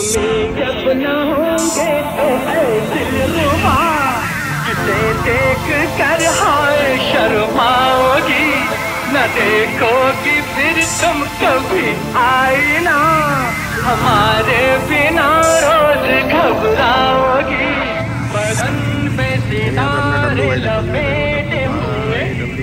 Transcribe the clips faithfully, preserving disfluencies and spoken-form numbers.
उम्मीद जब न होंगे तो है दिलरुबा, जिसे देख कर हाय शर्माओगी, न देखोगी फिर तुम कभी आईना, हमारे बिना रोज घबराओगी, बदन पे सितारे लपेटे हुए।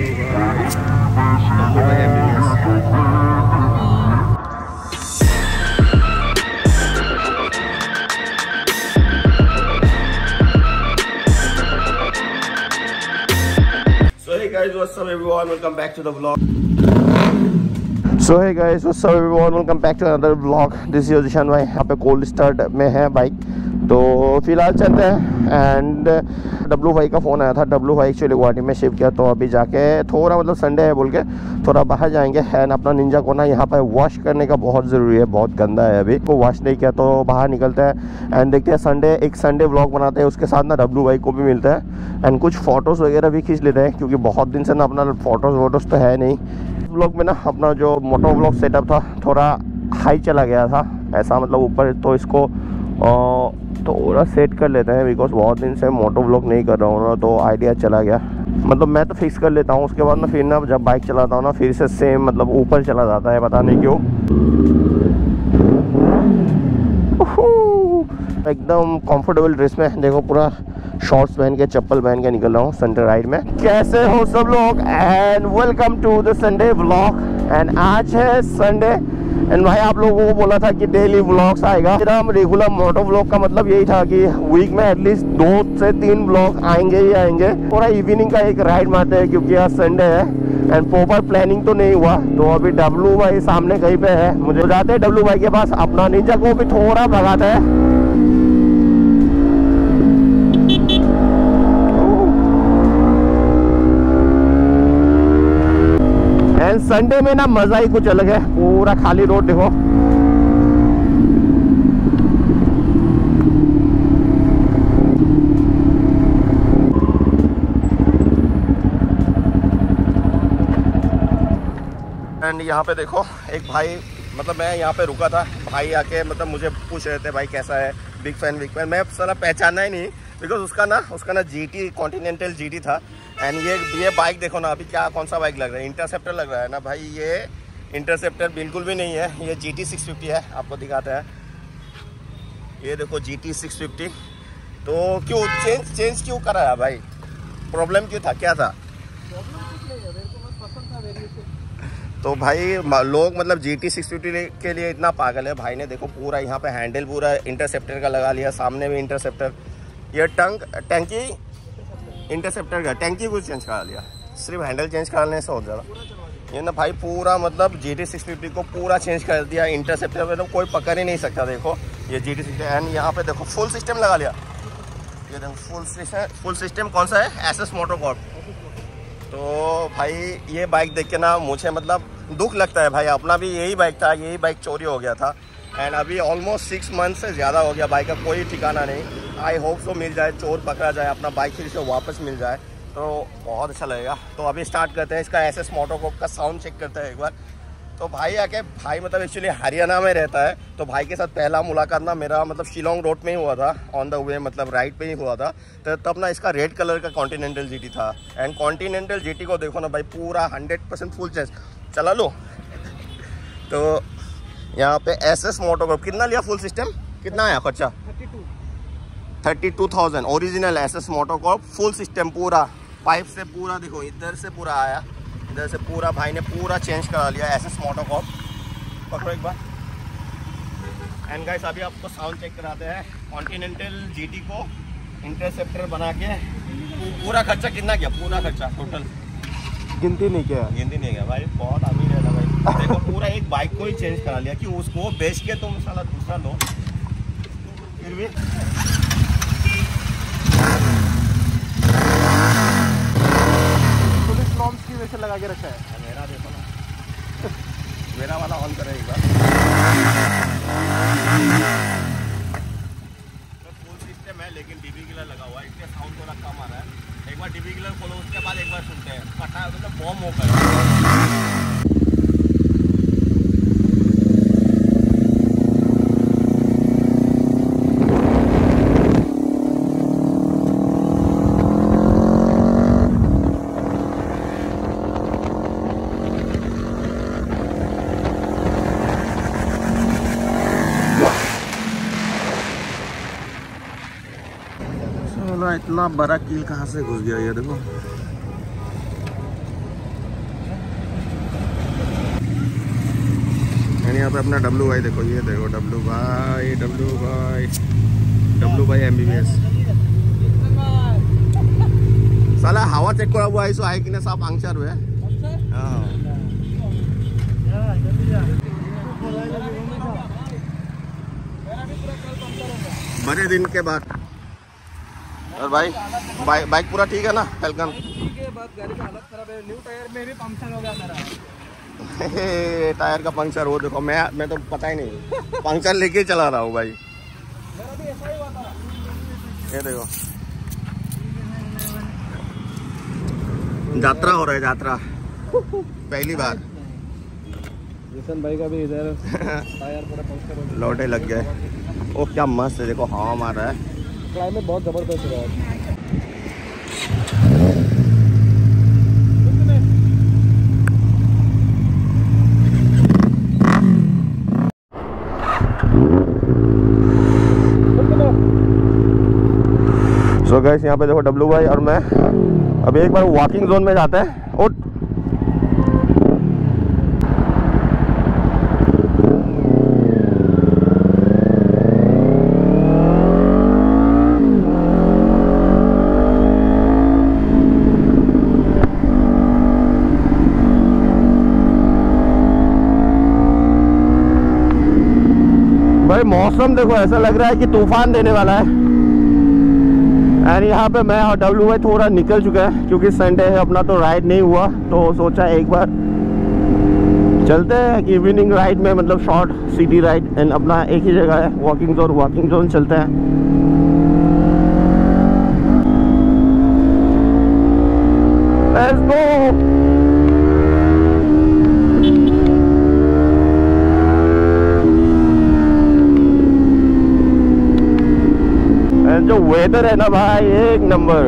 So hey guys, what's up everyone? Welcome back to the vlog. So hey guys, what's up everyone? Welcome back to another vlog. This is Yojishan भाई, यहाँ पे कोल्ड स्टार्ट में है बाइक, तो फिलहाल चलते हैं। एंड डब्लू भाई का फ़ोन आया था, डब्लू भाई एक्चुअली गुवाहाटी में शिफ्ट किया, तो अभी जाके थोड़ा मतलब संडे है बोल के थोड़ा बाहर जाएंगे। एंड अपना निंजा को ना यहाँ पर वॉश करने का बहुत ज़रूरी है, बहुत गंदा है अभी, को वॉश नहीं किया तो बाहर निकलते हैं। एंड देखते हैं संडे, एक संडे व्लॉग बनाते हैं, उसके साथ ना डब्लू भाई को भी मिलता है एंड कुछ फ़ोटोज़ वगैरह भी खींच लेते हैं, क्योंकि बहुत दिन से ना अपना फ़ोटोज़ वोटोज़ तो है नहीं। व्लॉग में ना अपना जो मोटो व्लॉग सेटअप था थोड़ा हाई चला गया था, ऐसा मतलब ऊपर, तो इसको थोड़ा सेट कर लेते हैं, बिकॉज बहुत दिन से मोटो व्लॉग नहीं कर रहा हूँ ना, तो आइडिया चला गया। मतलब मैं तो फिक्स कर लेता हूँ, उसके बाद ना फिर ना जब बाइक चलाता हूँ ना फिर से सेम मतलब ऊपर चला जाता है, पता नहीं क्यों। एकदम कंफर्टेबल ड्रेस में देखो, पूरा शॉर्ट्स पहन के चप्पल पहन के निकल रहा हूँ संडे राइड में। कैसे हो सब लोग and welcome to the Sunday vlog. And आज है संडे एंड भाई आप लोगों को बोला था कि डेली व्लॉग्स आएगा। मेरा रेगुलर मोटो व्लॉग का मतलब यही था कि वीक में एटलीस्ट दो से तीन व्लॉग आएंगे ही आएंगे। पूरा इवनिंग का एक राइड मारते हैं, क्योंकि आज संडे है एंड प्रॉपर प्लानिंग तो नहीं हुआ। तो अभी डब्लू भाई सामने कहीं पे है, मुझे जाते हैं डब्लू भाई के पास, अपना निंजा को भी थोड़ा भगाते हैं। एंड संडे में ना मजा ही कुछ अलग है, पूरा खाली रोड देखो। एंड यहाँ पे देखो एक भाई, मतलब मैं यहाँ पे रुका था, भाई आके मतलब मुझे पूछ रहे थे भाई कैसा है, बिग फैन बिग फैन। मैं साला पहचाना ही नहीं, बिकॉज उसका ना उसका ना जीटी कॉन्टिनेंटल जीटी था। एंड ये ये बाइक देखो ना, अभी क्या कौन सा बाइक लग रहा है, इंटरसेप्टर लग रहा है ना भाई। ये इंटरसेप्टर बिल्कुल भी नहीं है, ये जी टी सिक्स फिफ्टी है, आपको दिखाते हैं। ये देखो जी टी सिक्स फिफ्टी। तो क्यों चेंज चेंज क्यों कराया भाई, प्रॉब्लम क्यों था, क्या था? तो भाई लोग मतलब जी टी सिक्स फिफ्टी के लिए इतना पागल है। भाई ने देखो पूरा यहाँ पे हैंडल पूरा इंटरसेप्टर का लगा लिया, सामने भी इंटरसेप्टर, ये टंक टैंकी इंटरसेप्टर का टैंकी कुछ चेंज करा लिया, सिर्फ हैंडल चेंज कराने से हो ज़्यादा। ये ना भाई पूरा मतलब जी टी सिक्स फिफ्टी को पूरा चेंज कर दिया, इंटरसेप्टर में तो कोई पकड़ ही नहीं सकता। देखो ये जी टी सिक्स एंड यहाँ पे देखो फुल सिस्टम लगा लिया। ये देखो फुल सिस्टम, फुल सिस्टम कौन सा है, एस एस मोटो कॉर्प। तो भाई ये बाइक देख के ना मुझे मतलब दुख लगता है भाई, अपना भी यही बाइक था, यही बाइक चोरी हो गया था एंड अभी ऑलमोस्ट सिक्स मंथ से ज़्यादा हो गया, बाइक का कोई ठिकाना नहीं। आई होप सो मिल जाए, चोर पकड़ा जाए, अपना बाइक फिर से वापस मिल जाए तो बहुत अच्छा लगेगा। तो अभी स्टार्ट करते हैं, इसका एस एस मोटो कॉर्प का साउंड चेक करते हैं एक बार। तो भाई आके, भाई मतलब एक्चुअली हरियाणा में रहता है, तो भाई के साथ पहला मुलाकात ना मेरा मतलब शिलोंग रोड में ही हुआ था, ऑन द वे मतलब राइड पे ही हुआ था। तो तब ना इसका रेड कलर का कॉन्टिनेंटल जीटी था एंड कॉन्टिनेंटल जीटी को देखो ना भाई पूरा हंड्रेड परसेंट फुल चेंज चला लो। तो यहाँ पे एस एस मोटो कॉर्प कितना लिया फुल सिस्टम, कितना आया खर्चा? Thirty two thousand original S S Moto Corp full system, पूरा पाइप से पूरा देखो, इधर से पूरा आया, इधर से पूरा भाई ने पूरा चेंज करा लिया एस एस मोटो कॉर्प। पकड़ो एक बार। एंड गाइस अभी आपको साउंड चेक कराते हैं कॉन्टिनेंटल जीटी को इंटरसेप्टर बना के। पूरा खर्चा कितना किया, पूरा खर्चा टोटल गिनती नहीं किया, गिनती नहीं किया भाई, बहुत अमीर है ना भाई। देखो पूरा एक बाइक को ही चेंज करा लिया कि उसको बेच के तुम साला दूसरा लो, फिर भी पुलिस नॉर्म्स की वजह से लगा के रखा है। मेरा देखो ना, मेरा वाला ऑन करे एक बार। फुल सिस्टम है लेकिन डीबी किलर लगा हुआ है, इसलिए साउंड थोड़ा कम आ रहा है। एक बार डीबी किलर खोलो, उसके बाद एक बार सुनते हैं, पटा मतलब बॉम्ब होकर। साला इतना बड़ा कील कहाँ से घुस गया ये देखो। यहाँ पे अपना डब्लू भाई देखो, ये देखो डब्लू भाई, डब्लू भाई, डब्लू भाई एमबीबीएस। साला हवा चेक करा हुआ है कि ना साफ आंचर हुए। हाँ बड़े दिन के बाद। और भाई बाइक बाइक पूरा ठीक है ना फैल्कन? ठीक है, बात गाड़ी का हालत खराब है, न्यू टायर में भी पंक्चर हो गया मेरा। टायर का पंक्चर हो देखो, मैं मैं तो पता ही नहीं, पंक्चर लेके चला रहा हूँ भाई। मेरा भी ऐसा ही हुआ था। ये देखो यात्रा हो रहा है, यात्रा पहली बार। जिशन भाई का भी इधर टायर पूरा पंक्चर हो गया, लौटे लग गए। ओ क्या मस्त है, देखो हवा मार रहा है। क्लाइमेट बहुत जबरदस्त है यार। सो गाइस यहाँ पे देखो डब्लू भाई और मैं अभी एक बार वॉकिंग जोन में जाते हैं। और भाई मौसम देखो ऐसा लग रहा है कि तूफान देने वाला है। एंड यहाँ पे मैं और डब्लू भाई थोड़ा निकल चुका है क्योंकि संडे है, अपना तो राइड नहीं हुआ, तो सोचा एक बार चलते हैं इवनिंग राइड में, मतलब शॉर्ट सिटी राइड। एंड अपना एक ही जगह है वॉकिंग जोन, वॉकिंग जोन चलते हैं। Let's go. जो वेदर है ना भाई एक नंबर।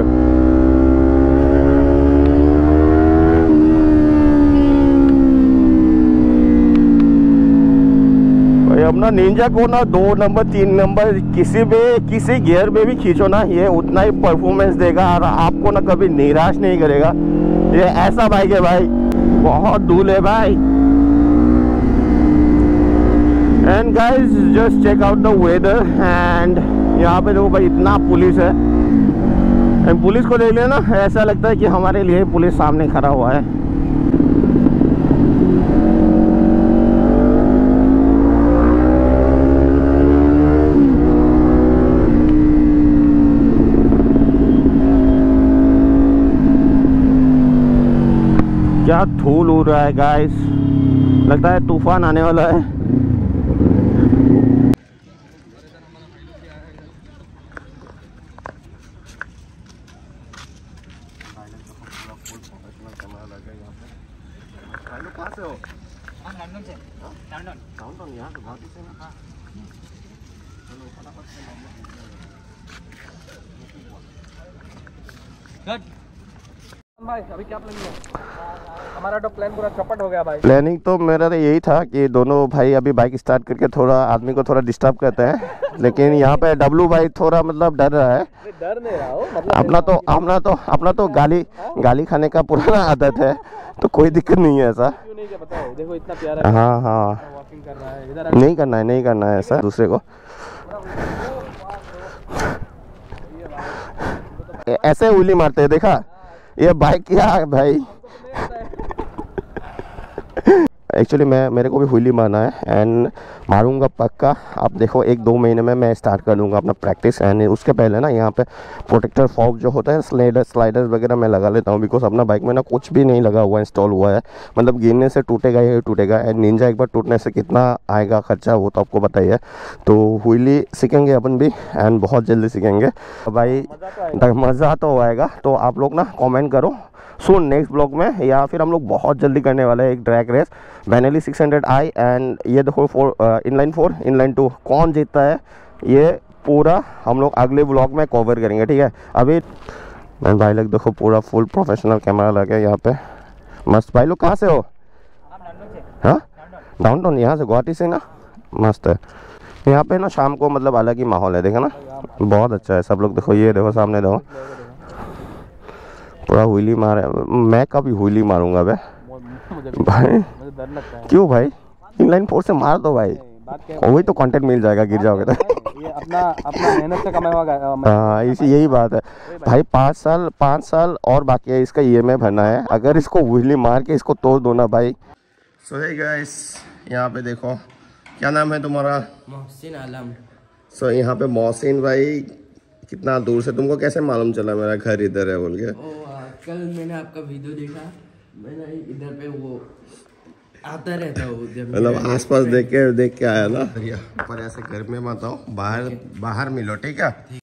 भाई अपना निंजा को ना दो नंबर तीन नंबर किसी भी किसी गियर में भी खींचो ना, ये उतना ही परफॉर्मेंस देगा और आपको ना कभी निराश नहीं करेगा। ये ऐसा बाइक है भाई, बहुत धूल है भाई। And guys just check out the weather. And यहाँ पे देखो भाई इतना पुलिस है, एंड पुलिस को देख लेना ऐसा लगता है कि हमारे लिए पुलिस सामने खड़ा हुआ है। क्या धूल उड़ रहा है गाइस, लगता है तूफान आने वाला है। कहाँ से हो? हम लंदन से। लंदन। लंदन यहाँ से गुवाहाटी से ना? चलो फटाफट से भाई अभी क्या प्लानिंग है? हमारा तो प्लान पूरा चौपट हो गया भाई। प्लानिंग तो मेरा तो यही था कि दोनों भाई अभी बाइक स्टार्ट करके थोड़ा आदमी को थोड़ा डिस्टर्ब करते हैं, लेकिन यहाँ पे डब्लू भाई थोड़ा मतलब डर रहा है। डर नहीं रहा हो, मतलब अपना तो अपना तो अपना तो गाली गाली खाने का पुराना आदत है, तो कोई दिक्कत नहीं है ऐसा। क्यों नहीं क्या पता है, देखो इतना प्यारा है। हाँ हाँ वॉकिंग कर रहा है इधर। नहीं करना है, नहीं करना है ऐसा दूसरे को। ऐसे उंगली मारते हैं, देखा ये बाइक क्या है भाई। एक्चुअली मैं मेरे को भी हुईली मारना है एंड मारूंगा पक्का। आप देखो एक दो महीने में मैं स्टार्ट कर दूंगा अपना प्रैक्टिस। एंड उसके पहले ना यहाँ पे प्रोटेक्टर फॉग जो होता है, स्लाइडर स्लाइडर्स वगैरह मैं लगा लेता हूँ, बिकॉज अपना बाइक में ना कुछ भी नहीं लगा हुआ इंस्टॉल हुआ है। मतलब गिरने से टूटेगा ही टूटेगा। एंड निंजा एक बार टूटने से कितना आएगा खर्चा वो तो आपको बताइए। तो हुईली सीखेंगे अपन भी एंड बहुत जल्दी सीखेंगे भाई, मज़ा तो आएगा। तो आप लोग ना कॉमेंट करो सुन नेक्स्ट ब्लॉग में, या फिर हम लोग बहुत जल्दी करने वाले हैं एक drag race Benelli six hundred I. And ये देखो four inline four inline two कौन जीतता है ये पूरा हम लोग अगले ब्लॉग में कवर करेंगे, ठीक है। अभी मैं भाई लोग देखो पूरा फुल प्रोफेशनल कैमरा लगे यहाँ पे, मस्त। भाई लोग कहाँ से हो? हाँ डाउन टाउन, यहाँ से गुवाहाटी से ना, मस्त है। यहाँ पे ना शाम को मतलब अलग ही माहौल है, देखा ना, बहुत अच्छा है। सब लोग देखो, ये देखो सामने देखो, पूरा हुईली मार। मैं कभी हुईली मारूंगा बे भाई, मुझे डर लगता है। क्यों भाई? इनलाइन फोर से मार दो भाई, वही तो कंटेंट मिल जाएगा गिर जाओगे तो। ये अपना अपना मेहनत से कमाया हुआ। हाँ, इसी यही बात है भाई। पाँच साल पाँच साल और बाकी है इसका ई एम आई भरना है। अगर इसको हुईली मार के इसको तोड़ दो ना भाई। सो हे गाइस, यहाँ पे देखो, क्या नाम है तुम्हारा? मोहसिन आलम। सो so, यहाँ पे मोहसिन भाई, कितना दूर से तुमको कैसे मालूम चला मेरा घर इधर है बोल के? ओ आ, कल मैंने आपका वीडियो देखा, मैंने इधर पे वो आता रहता हूँ, मतलब आसपास देख के देख के आया ना। पर ऐसे घर में मत आओ, बाहर बाहर मिलो, ठीक है?